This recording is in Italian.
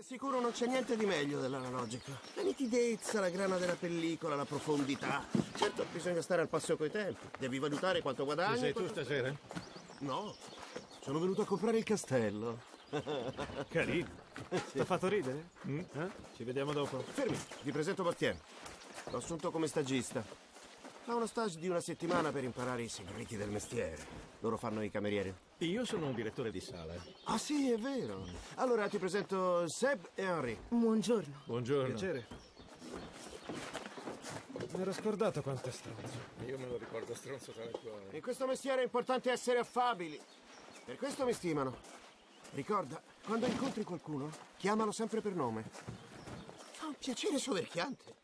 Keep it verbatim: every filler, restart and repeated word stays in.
Sicuro non c'è niente di meglio dell'analogico. La nitidezza, la grana della pellicola, la profondità. Certo, bisogna stare al passo coi tempi. Devi valutare quanto guadagni. Ci sei quanto... tu stasera? No, sono venuto a comprare il castello. Carino. Ti ha fatto ridere? Mm? Eh? Ci vediamo dopo. Fermi, vi presento Bastien. L'ho assunto come stagista. Fa uno stage di una settimana per imparare i segreti del mestiere. Loro fanno i camerieri. Io sono un direttore di sala. Ah sì, è vero. Allora ti presento Seb e Henri. Buongiorno. Buongiorno. Piacere. Mi ero scordato quanto è stronzo. Io me lo ricordo stronzo tra le cuore. In questo mestiere è importante essere affabili. Per questo mi stimano. Ricorda, quando incontri qualcuno, chiamalo sempre per nome. Fa un piacere soverchiante.